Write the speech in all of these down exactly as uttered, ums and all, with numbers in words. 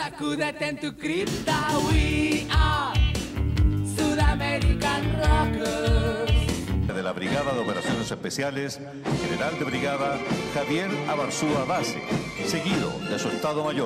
sacúdete en tu cripta. We are Sudamerican Rockers. De la Brigada de Operaciones Especiales, General de Brigada Javier Abarzúa Base, seguido de su Estado Mayor.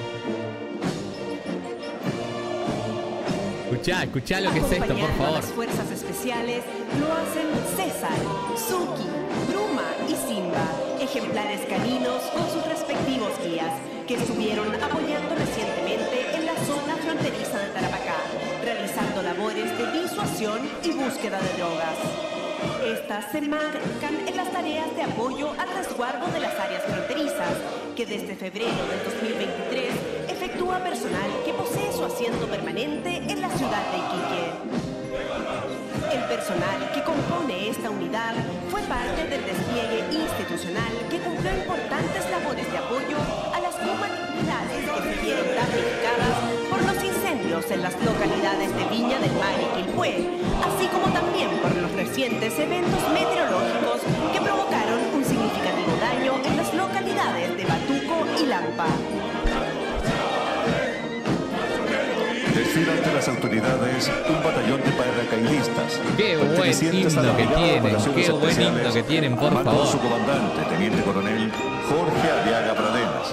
Escuchá, escuchá lo que es esto, por favor. Las fuerzas especiales lo hacen César, Suki, Bruma y Simba, ejemplares caninos con sus respectivos guías, que estuvieron apoyando recientemente en la zona fronteriza de Tarapacá, realizando labores de disuasión y búsqueda de drogas. Estas se marcan en las tareas de apoyo al resguardo de las áreas fronterizas, que desde febrero del dos mil veintitrés efectúa personal que posee su asiento permanente en la ciudad de Iquique. El personal que compone esta unidad fue parte del despliegue institucional que cumplió importantes labores de apoyo a las comunidades que se vieron damnificadas por los incendios en las localidades de Viña del Mar y Quilpué, así como también por los recientes eventos meteorológicos que provocaron un significativo daño en las localidades de Batuco y Lampa. Desfila ante las autoridades un batallón de paracaidistas. Qué buen himno que tienen, qué buen himno que tienen, por favor. favor. Su comandante, teniente coronel Jorge Aliaga Pradenas.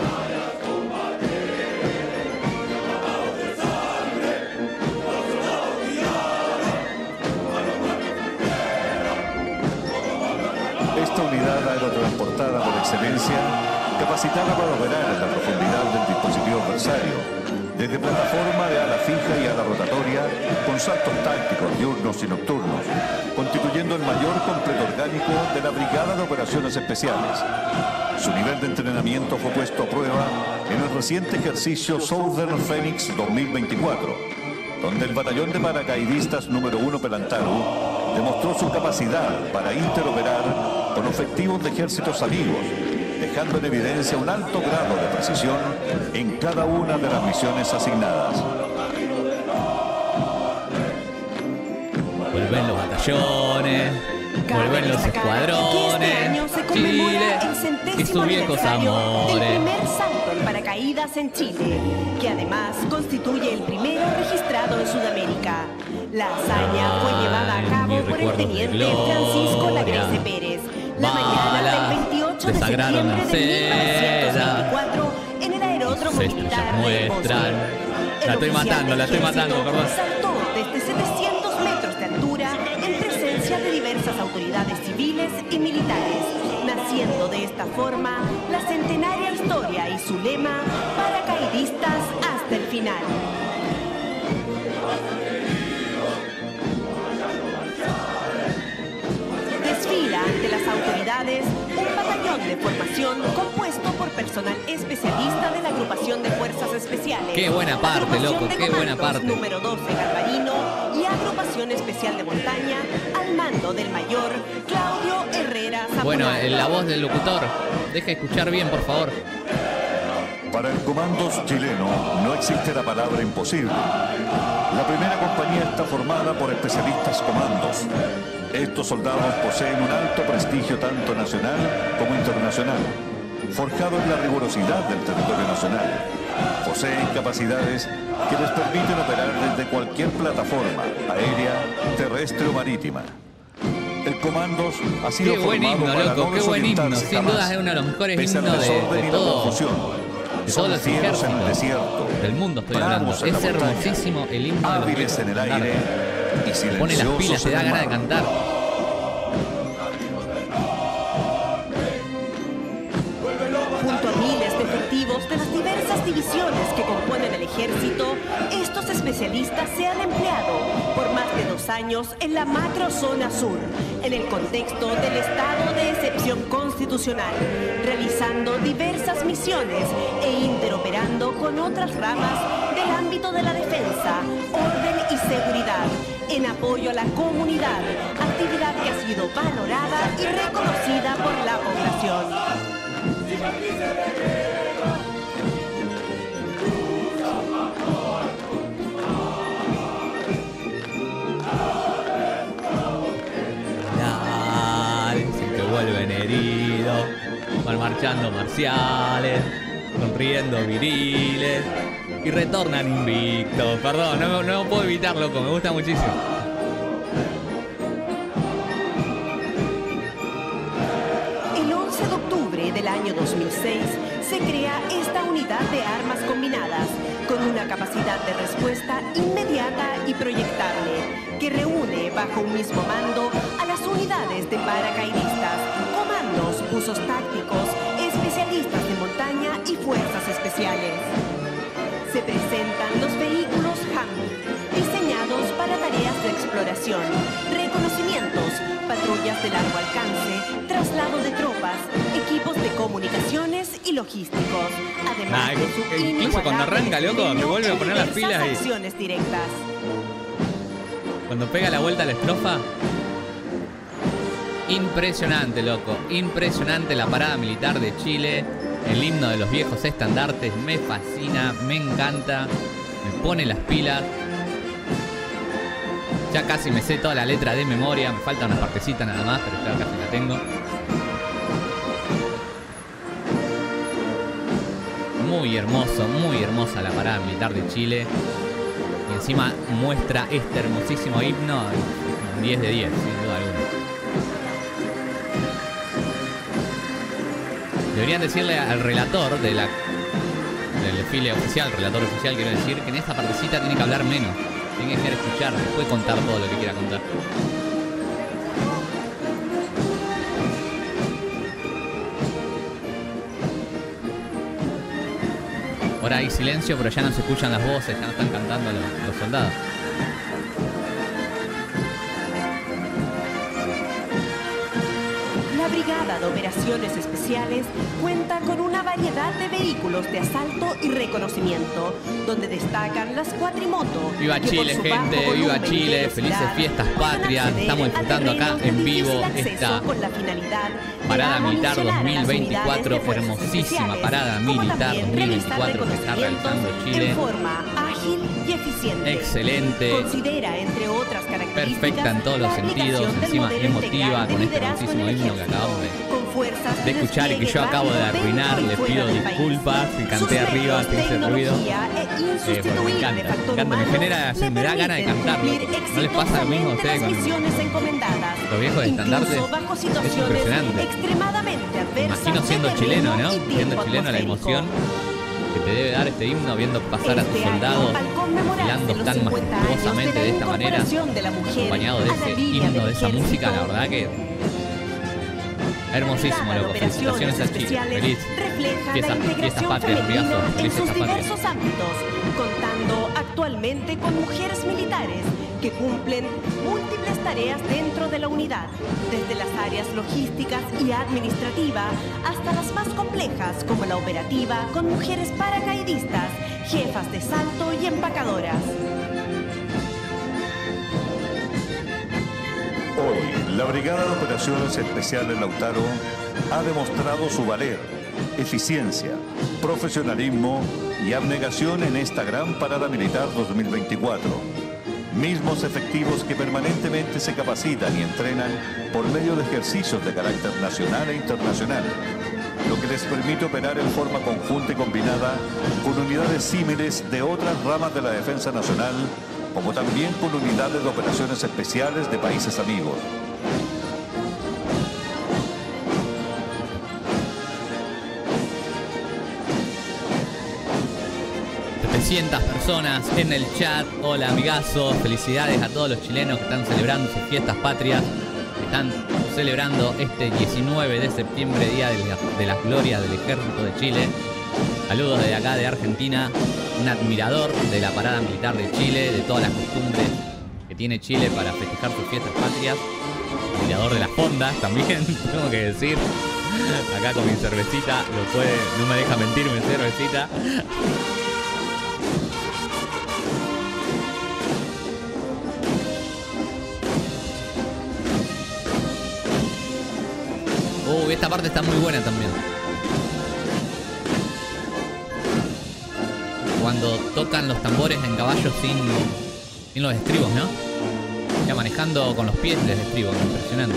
Esta unidad aerotransportada por excelencia, capacitada para operar en la profundidad del dispositivo adversario, desde plataforma de ala fija y ala rotatoria, con saltos tácticos diurnos y nocturnos, constituyendo el mayor completo orgánico de la Brigada de Operaciones Especiales. Su nivel de entrenamiento fue puesto a prueba en el reciente ejercicio Southern Phoenix dos mil veinticuatro, donde el batallón de paracaidistas número uno Pelantaru demostró su capacidad para interoperar con efectivos de ejércitos amigos, dejando en evidencia un alto grado de precisión en cada una de las misiones asignadas. Vuelven los batallones, vuelven los escuadrones, Chile y sus viejos amores. El primer salto en paracaídas en Chile, que además constituye el primero registrado en Sudamérica. La hazaña fue llevada a cabo por el teniente Francisco Lagrese Pérez la mañana del veintiocho de septiembre de mil novecientos veinticuatro en el aeródromo militar de Boston. La estoy matando, la estoy matando, perdón. Saltó desde setecientos metros de altura en presencia de diversas autoridades civiles y militares, naciendo de esta forma la centenaria historia y su lema, paracaidistas hasta el final. Desfila ante las autoridades un batallón de formación compuesto por personal especialista de la Agrupación de Fuerzas Especiales. Qué buena parte, loco, qué buena parte. Número doce Garbarino y Agrupación Especial de Montaña al mando del mayor Claudio Herrera Zapunato. Bueno, en la voz del locutor, deja escuchar bien, por favor. Para el comando chileno no existe la palabra imposible. La primera compañía está formada por especialistas comandos. Estos soldados poseen un alto prestigio tanto nacional como internacional, forjado en la rigurosidad del territorio nacional. Poseen capacidades que les permiten operar desde cualquier plataforma, aérea, terrestre o marítima. El Comandos ha sido qué buen formado himno, para loco, no qué buen himno. desorientarse Sin jamás, duda es uno de los mejores pese al himnos de, desorden de y la todo. confusión. De Son todos los fieros en el ejércitos desierto, del mundo estoy hablando. bravos en la Es montaña, hermosísimo el himno de los hábiles en el viejos aire y Te pone las silenciosos pilas, te en da el ganas de mar. cantar. Junto a miles de efectivos de las diversas divisiones que componen el ejército, estos especialistas se han empleado por más de dos años en la macrozona sur, en el contexto del estado de excepción constitucional, realizando diversas misiones e interoperando con otras ramas del ámbito de la defensa, orden y seguridad, en apoyo a la comunidad, actividad que ha sido valorada y reconocida por la población. Dicen que vuelven heridos, van marchando marciales, sonriendo viriles. Y retornan invictos. Perdón, no, no puedo evitar, loco. Me gusta muchísimo. El once de octubre del año dos mil seis se crea esta unidad de armas combinadas con una capacidad de respuesta inmediata y proyectable que reúne bajo un mismo mando a las unidades de paracaidistas, comandos, buzos tácticos, especialistas de montaña y fuerzas especiales. Se presentan los vehículos Humvee, diseñados para tareas de exploración, reconocimientos, patrullas de largo alcance, traslado de tropas, equipos de comunicaciones y logísticos. Además Nah, de su incluso inigualable cuando arranca, loco, desempeño me vuelve a en poner las diversas pilas y- acciones directas. Cuando pega la vuelta a la estrofa. Impresionante, loco. Impresionante la parada militar de Chile. El himno de los viejos estandartes. Me fascina, me encanta. Me pone las pilas. Ya casi me sé toda la letra de memoria. Me falta una partecita nada más, pero ya casi la tengo. Muy hermoso, muy hermosa la parada militar de Chile. Y encima muestra este hermosísimo himno. Un diez de diez, sin duda alguna. Deberían decirle al relator de la, del desfile oficial, relator oficial quiero decir, que en esta partecita tiene que hablar menos. Tiene que dejar escuchar, no puede contar todo lo que quiera contar. Ahora hay silencio, pero ya no se escuchan las voces, ya no están cantando los, los soldados. La Brigada de Operaciones Especiales cuenta con una variedad de vehículos de asalto y reconocimiento, donde destacan las cuatrimotos. Viva que por Chile, su gente, bajo viva volumen y Chile, velocidad felices fiestas pueden patrias. acceder Estamos a disfrutando acá terrenos de en vivo difícil acceso esta con la finalidad de Parada Militar amunicionar a dos mil las veinticuatro, unidades de fuerzas hermosísima especiales, Parada como Militar también dos mil realizar veinticuatro que está realizando reconocimientos Chile. en forma ágil y eficiente. Excelente. Considera, entre otras características, Perfecta en todos los la sentidos, aplicación del encima modelo emotiva integral de con este liderazgo hermosísimo en el himno que ejército, acabamos de- con fuerzas de escuchar y que yo despliegue acabo de rápido arruinar. dentro y Les fuera pido del país. disculpas si canté Sus arriba, medios, si hice ruido. tecnología e Eh, porque me insustituible encanta, me factor encanta, me humano genera, le me da ganas de permiten cantar, cumplir loco. ¿No les pasa lo mismo a exitosamente ustedes las con misiones encomendadas, los viejos estandartes? incluso bajo Es situaciones impresionante. extremadamente Me adversas imagino siendo de chileno, terreno ¿no? y Siendo tiempo chileno la atmosférico. emoción que te debe dar este himno viendo pasar a tus Este año, soldados al conmemorarse desfilando los tan cincuenta años majestuosamente de la de esta manera, incorporación de la mujer acompañado de a la ese línea himno, del de esa música, la ejército. verdad que hermosísimo, Brigada de loco. Felicitaciones Operaciones a Chile. Especiales Feliz refleja fiestas, la fiestas integración patrias, femenina Riazo. en Feliz sus fiestas patrias. diversos ámbitos, contando actualmente con mujeres militares que cumplen múltiples tareas dentro de la unidad, desde las áreas logísticas y administrativa hasta las más complejas como la operativa, con mujeres paracaidistas, jefas de salto y empacadoras. Hoy, la Brigada de Operaciones Especiales Lautaro ha demostrado su valer, eficiencia, profesionalismo y abnegación en esta gran parada militar dos mil veinticuatro. Mismos efectivos que permanentemente se capacitan y entrenan por medio de ejercicios de carácter nacional e internacional, lo que les permite operar en forma conjunta y combinada con unidades símiles de otras ramas de la defensa nacional, como también con unidades de operaciones especiales de países amigos. setecientas personas en el chat. Hola, amigazos. Felicidades a todos los chilenos que están celebrando sus fiestas patrias. Están celebrando este diecinueve de septiembre, Día de, la, de las Glorias del Ejército de Chile. Saludos desde acá de Argentina. Un admirador de la parada militar de Chile, de todas las costumbres que tiene Chile para festejar sus fiestas patrias. Admirador de las fondas también, tengo que decir. Acá con mi cervecita, lo puede, no me deja mentir mi cervecita. Uh, esta parte está muy buena también. Cuando tocan los tambores en caballos sin, sin los estribos, ¿no? Ya manejando con los pies el estribo, impresionante.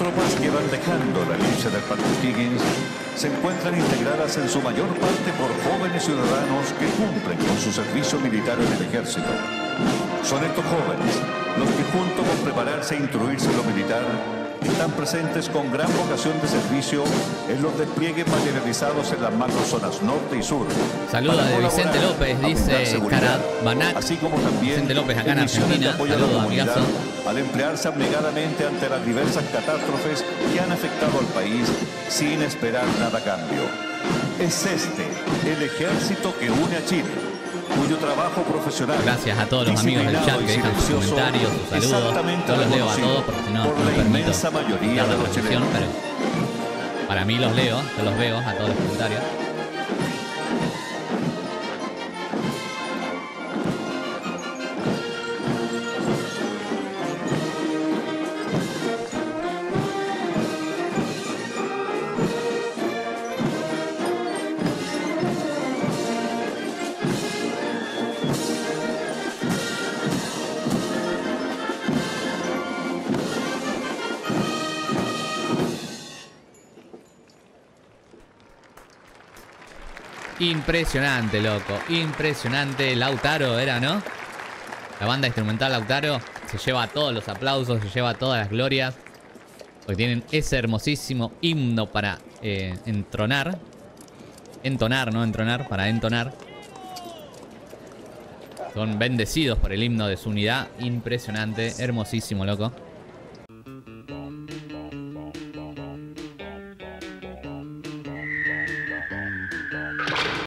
tropas que van dejando la lucha del Patrick Higgins se encuentran integradas en su mayor parte por jóvenes ciudadanos que cumplen con su servicio militar en el ejército. Son estos jóvenes los que, junto con prepararse e instruirse en lo militar, están presentes con gran vocación de servicio en los despliegues materializados en las macrozonas norte y sur. Saluda de Vicente López, dice Carat Banac. Así como también Vicente López acá en misiones de Argentina. apoyo a la Saludos, comunidad, amigazo. al emplearse abnegadamente ante las diversas catástrofes que han afectado al país sin esperar nada a cambio. Es este el ejército que une a Chile, cuyo trabajo profesional, gracias a todos los amigos del chat que dejan sus comentarios, sus saludos. No los leo a todos porque si no, no me permito dar la transmisión, pero para mí los leo, yo los veo a todos los comentarios. Impresionante, loco. Impresionante. Lautaro era, ¿no? La banda instrumental Lautaro se lleva todos los aplausos, se lleva todas las glorias. Porque tienen ese hermosísimo himno para eh, entronar. Entonar, no entronar, para entonar. Son bendecidos por el himno de su unidad. Impresionante, hermosísimo, loco.